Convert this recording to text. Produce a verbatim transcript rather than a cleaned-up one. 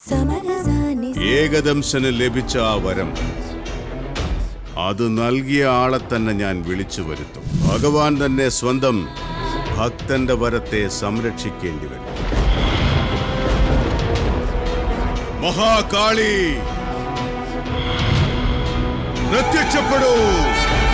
ഏകദംശന് ലഭിച്ച ആ വരം അത് നൽകിയ ആളെ തന്നെ ഞാൻ വിളിച്ചു വരുത്തും. ഭഗവാൻ തന്നെ സ്വന്തം ഭക്തന്റെ വരത്തെ സംരക്ഷിക്കേണ്ടി വരും. മഹാകാളി പ്രത്യക്ഷപ്പെടൂ.